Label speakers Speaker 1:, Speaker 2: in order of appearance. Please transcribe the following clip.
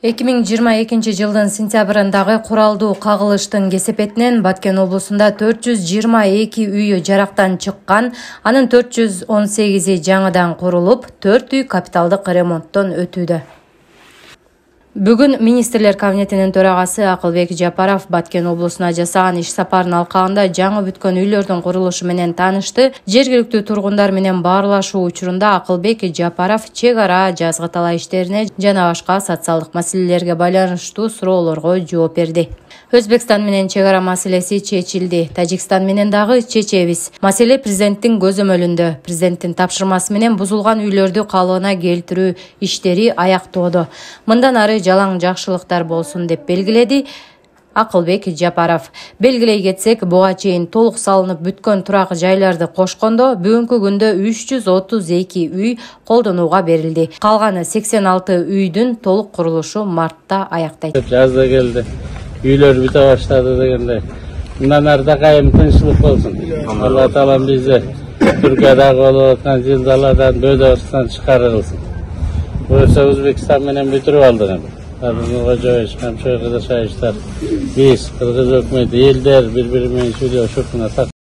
Speaker 1: 2022 жылдын сентябрындагы куралдуу кагылыштын кесепетинен Баткен облусунда 422 үйү жарактан чыккан, анын 418 жаңыдан курулуп, 4 үй капиталдык ремонттон өтүүдө. Бүгүн министрлер кабинетинин төрагасы Акылбек Жапаров Баткен облусуна жасаган иш сапарынын алкагында жаңы бүткөн үйлөрдүн курулушу менен таанышты. Жергиликтүү тургундар менен баарлашуу учурунда Акылбек Жапаров чек ара жазгы талаа иштерине жана башка социалдык маселелерге байланыштуу суроолорго жооп берди. Өзбекстан менен чек ара маселеси чечилди. Тажикстан менен дагы чечебиз. Маселе президенттин көзөмөлүндө. Президенттин тапшырмасы менен бузулган үйлөрдү калыбына келтирүү иштери аяктоодо. Мындан ары жалаң жакшылыктар болсун деп белгиледи Акылбек Жапаров. Белгилей кетсек, буга чейин толук салынып бүткөн турак жайларды кошкондо бүгүнкү күндө 332 үй колдонууга берилди. Калганы 86 үйдүн толук курулушу мартта аяктайт.
Speaker 2: Жазда келди. Үйлөр büte баштады дегенде. Мындан ары да кайым тынччылык болсун. Алла таалам бизди Түркиядагы болуп аткан жылдаlardan бөдөрүстөн чыгарыр кылсын. Oysa Özbekistan menен бүтүрүп алдык эми. Кожоевич, Камчоевич, Кыргыз өкмөтү, элдер бири-бири менен сүйлөшүп